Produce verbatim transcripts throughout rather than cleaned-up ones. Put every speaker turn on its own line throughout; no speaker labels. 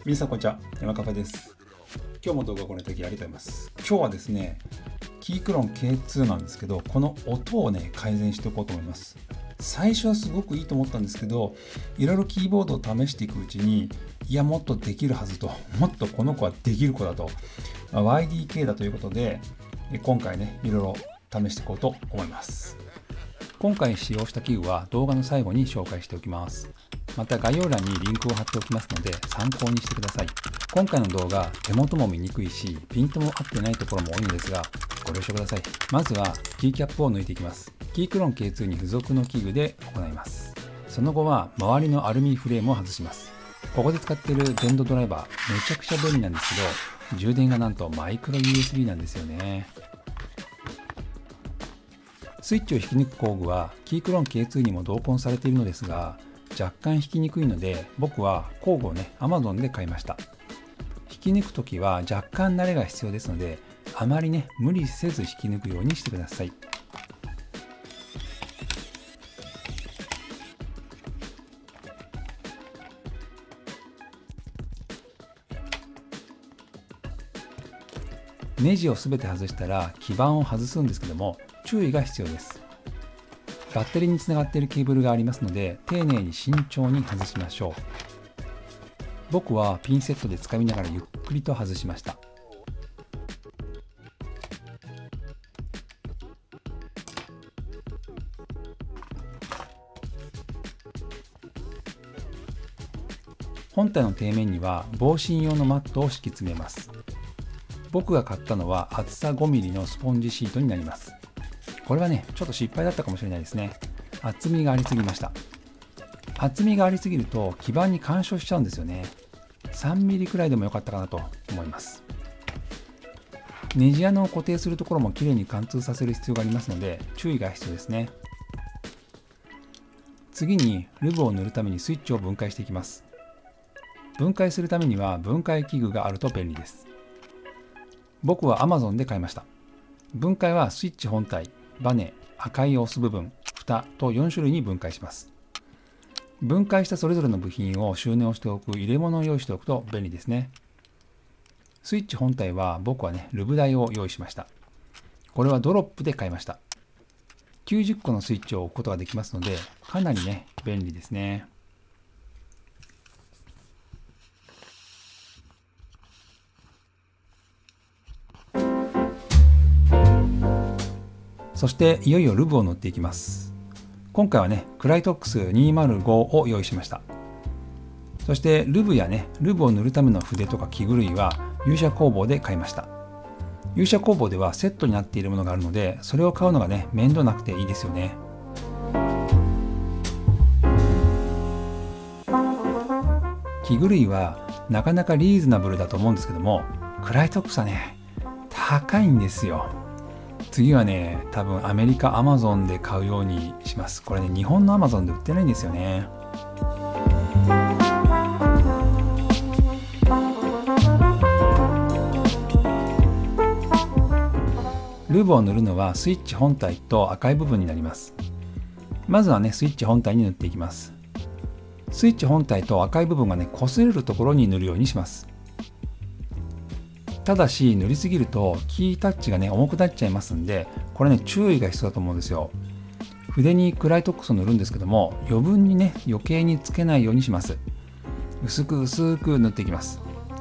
みなさんこんにちは、山カフェです。今日も動画をご覧いただきありがとうございます。今日はですね、キークロン ケーツー なんですけど、この音をね、改善しておこうと思います。最初はすごくいいと思ったんですけど、いろいろキーボードを試していくうちに、いや、もっとできるはずと、もっとこの子はできる子だと、ワイディーケー だということで、今回ね、いろいろ試していこうと思います。今回使用した器具は動画の最後に紹介しておきます。また概要欄にリンクを貼っておきますので参考にしてください。今回の動画、手元も見にくいし、ピントも合ってないところも多いのですが、ご了承ください。まずはキーキャップを抜いていきます。キークロン ケーツー に付属の器具で行います。その後は周りのアルミフレームを外します。ここで使っている電動ドライバー、めちゃくちゃ便利なんですけど、充電がなんとマイクロ ユーエスビー なんですよね。スイッチを引き抜く工具はキークロン ケーツー にも同梱されているのですが、若干引きにくいので、僕は工具をね Amazon で買いました。引き抜くときは若干慣れが必要ですので、あまりね無理せず引き抜くようにしてください。ネジをすべて外したら基板を外すんですけども、注意が必要です。バッテリーにつながっているケーブルがありますので、丁寧に慎重に外しましょう。僕はピンセットで掴みながらゆっくりと外しました。本体の底面には防振用のマットを敷き詰めます。僕が買ったのは厚さごミリのスポンジシートになります。これはね、ちょっと失敗だったかもしれないですね。厚みがありすぎました。厚みがありすぎると基板に干渉しちゃうんですよね。さんミリくらいでもよかったかなと思います。ネジ穴を固定するところもきれいに貫通させる必要がありますので、注意が必要ですね。次にルブを塗るためにスイッチを分解していきます。分解するためには分解器具があると便利です。僕は Amazon で買いました。分解はスイッチ本体、バネ、赤い押す部分、蓋とよん種類に分解します。分解したそれぞれの部品を収納しておく入れ物を用意しておくと便利ですね。スイッチ本体は僕はね、ルブ台を用意しました。これはドロップで買いました。きゅうじゅっこのスイッチを置くことができますので、かなりね、便利ですね。そしていよいよルブを塗っていきます。今回はね、クライトックスにひゃくごを用意しました。そしてルブやね、ルブを塗るための筆とか器具類は勇者工房で買いました。勇者工房ではセットになっているものがあるので、それを買うのがね、面倒なくていいですよね。器具類はなかなかリーズナブルだと思うんですけども、クライトックスはね、高いんですよ。次はね、多分アメリカ Amazon で買うようにします。これね、日本の Amazon で売ってないんですよね。ルブを塗るのはスイッチ本体と赤い部分になります。まずはね、スイッチ本体に塗っていきます。スイッチ本体と赤い部分がね、擦れるところに塗るようにします。ただし塗りすぎるとキータッチがね重くなっちゃいますんで、これね注意が必要だと思うんですよ。筆にクライトックスを塗るんですけども、余分にね余計につけないようにします。薄く薄く塗っていきます。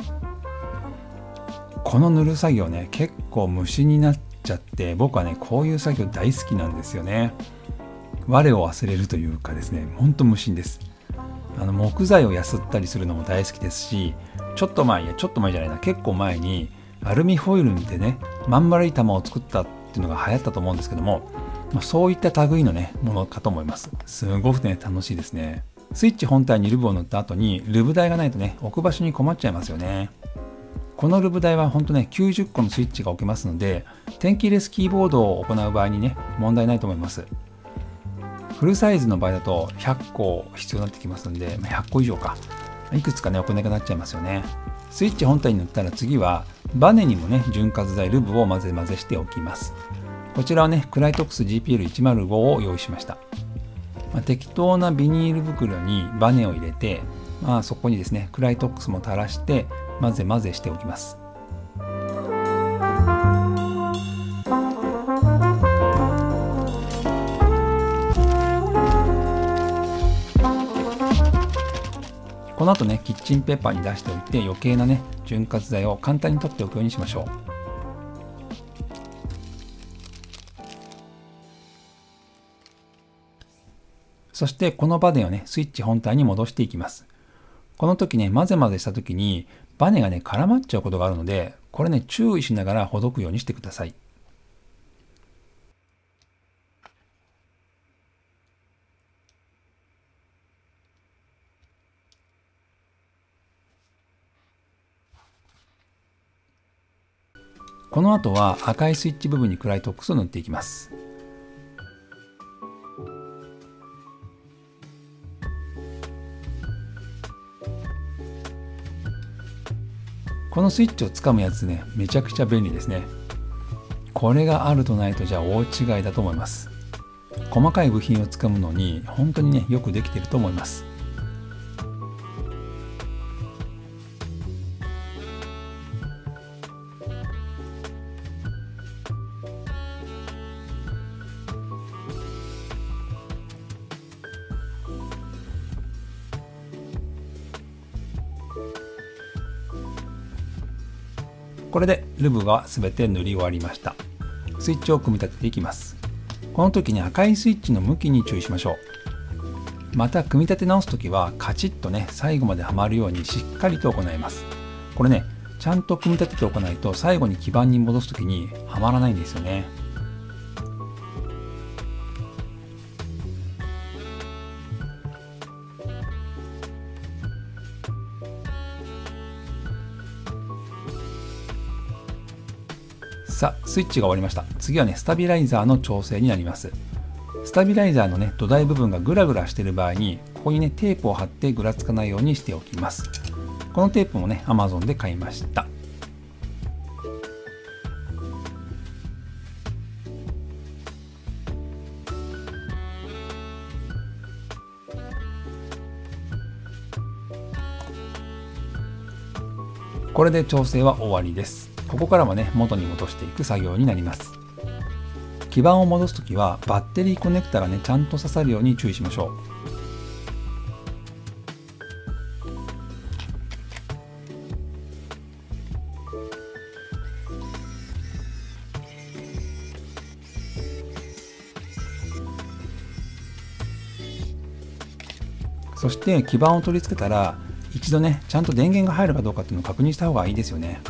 この塗る作業ね結構虫になっちゃって、僕はねこういう作業大好きなんですよね。我を忘れるというかですね、ほんと無心です。あの木材をやすったりするのも大好きですし、ちょっと前いやちょっと前じゃないな結構前にアルミホイルでねまん丸い玉を作ったっていうのが流行ったと思うんですけども、まあ、そういった類のねものかと思います。すごくね楽しいですね。スイッチ本体にルブを塗った後にルブ台がないとね置く場所に困っちゃいますよね。このルブ台は本当ねきゅうじゅっこのスイッチが置けますので、点キーレスキーボードを行う場合にね問題ないと思います。フルサイズの場合だとひゃっこ必要になってきますので、ひゃっこ以上かいくつかね置けなくなっちゃいますよね。スイッチ本体に塗ったら次はバネにもね潤滑剤ルブを混ぜ混ぜしておきます。こちらはねクライトックス ジーピーエルひゃくご を用意しました。まあ、適当なビニール袋にバネを入れてまあ、そこにですねクライトックスも垂らして混ぜ混ぜしておきます。この後ねキッチンペーパーに出しておいて余計なね潤滑剤を簡単に取っておくようにしましょう。そしてこのバネをねスイッチ本体に戻していきます。この時ね混ぜ混ぜした時にバネがね絡まっちゃうことがあるので、これね注意しながらほどくようにしてください。この後は赤いスイッチ部分にクライトックスを塗っていきます。このスイッチをつかむやつね、めちゃくちゃ便利ですね。これがあるとないとじゃ大違いだと思います。細かい部品をつかむのに本当にね、よくできていると思います。これでルブが全て塗り終わりました。スイッチを組み立てていきます。この時に赤いスイッチの向きに注意しましょう。また組み立て直す時はカチッとね最後まではまるようにしっかりと行います。これねちゃんと組み立てておかないと最後に基板に戻す時にはまらないんですよね。さあ、スイッチが終わりました。次はね、スタビライザーの調整になります。スタビライザーのね、土台部分がグラグラしている場合に、ここにね、テープを貼ってぐらつかないようにしておきます。このテープもね、Amazon で買いました。これで調整は終わりです。ここからはね、元に戻していく作業になります。基板を戻すときはバッテリーコネクタがね、ちゃんと刺さるように注意しましょう。そして基板を取り付けたら、一度ね、ちゃんと電源が入るかどうかっていうのを確認した方がいいですよね。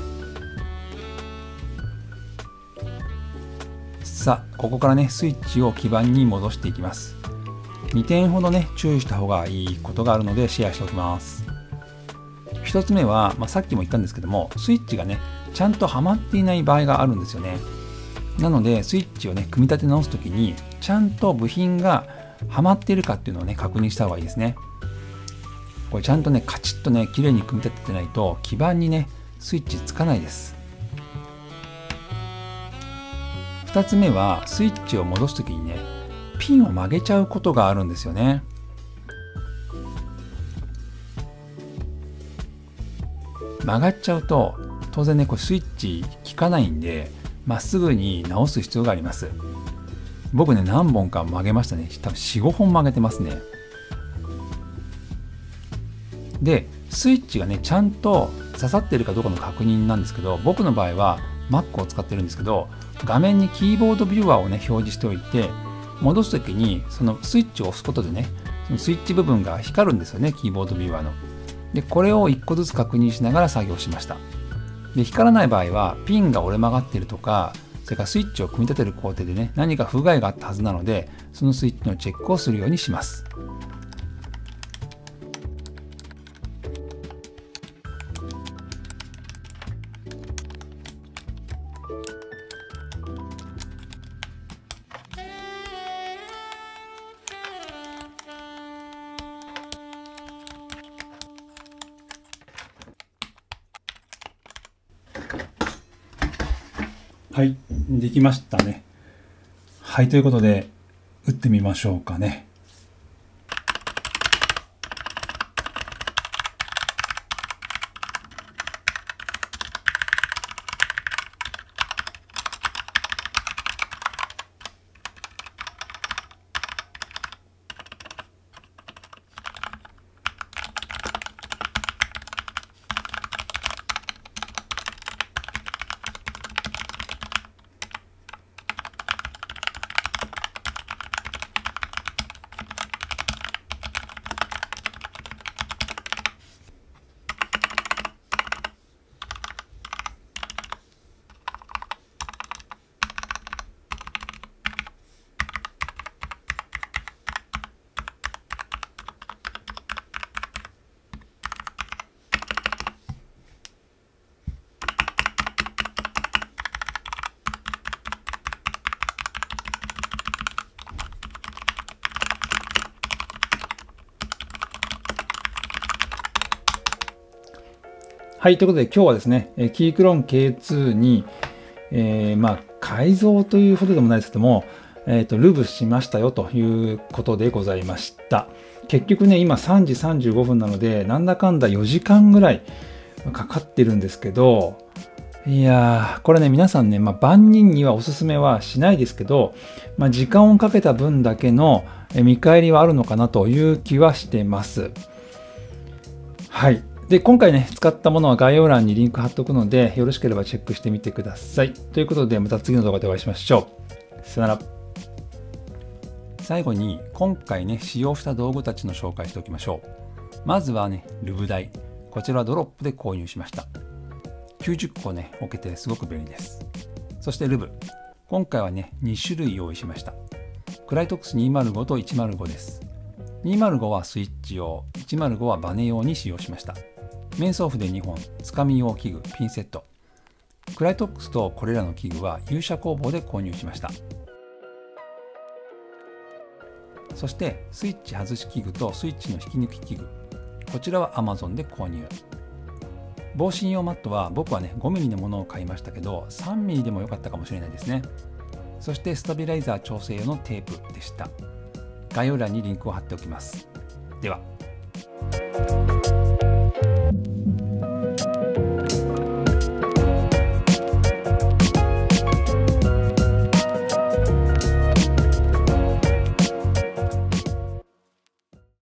さあ、ここからね、スイッチを基板に戻していきます。にてんほどね、注意した方がいいことがあるのでシェアしておきます。ひとつめは、まあ、さっきも言ったんですけども、スイッチがね、ちゃんとはまっていない場合があるんですよね。なので、スイッチをね、組み立て直すときに、ちゃんと部品がはまっているかっていうのをね、確認した方がいいですね。これちゃんとね、カチッとね、綺麗に組み立ててないと、基板にね、スイッチつかないです。ふたつめは、スイッチを戻すときにね、ピンを曲げちゃうことがあるんですよね。曲がっちゃうと、当然ね、これスイッチ効かないんで、まっすぐに直す必要があります。僕ね、何本か曲げましたね。多分よん、ごほん曲げてますね。で、スイッチがね、ちゃんと刺さってるかどうかの確認なんですけど、僕の場合は Mac を使ってるんですけど、画面にキーボードビューアーをね、表示しておいて、戻すときにそのスイッチを押すことでね、そのスイッチ部分が光るんですよね、キーボードビューアーの。で、これをいっこずつ確認しながら作業しました。で、光らない場合は、ピンが折れ曲がっているとか、それからスイッチを組み立てる工程でね、何か不具合があったはずなので、そのスイッチのチェックをするようにします。はい、できましたね。はい、ということで、打ってみましょうかね。 はい、ということで今日はですね、キークロン ケーツー に、えー、まあ改造というほどでもないですけども、えーと、ルブしましたよということでございました。結局ね、今さんじさんじゅうごふんなので、なんだかんだよじかんぐらいかかってるんですけど、いやー、これね、皆さんね、まあ、万人にはおすすめはしないですけど、まあ、時間をかけた分だけの見返りはあるのかなという気はしてます。はい。で、今回ね、使ったものは概要欄にリンク貼っておくので、よろしければチェックしてみてください。ということで、また次の動画でお会いしましょう。さよなら。最後に、今回ね、使用した道具たちの紹介しておきましょう。まずはね、ルブ台。こちらはドロップで購入しました。きゅうじゅっこね、置けてすごく便利です。そしてルブ。今回はね、にしゅるい用意しました。クライトックスにひゃくごとひゃくごです。にひゃくごはスイッチ用、ひゃくごはバネ用に使用しました。面相筆にほん、つかみ用器具、ピンセット。クライトックスとこれらの器具は勇者工房で購入しました。そしてスイッチ外し器具とスイッチの引き抜き器具。こちらは アマゾン で購入。防振用マットは僕はねごミリのものを買いましたけどさんミリでも良かったかもしれないですね。そしてスタビライザー調整用のテープでした。概要欄にリンクを貼っておきます。では。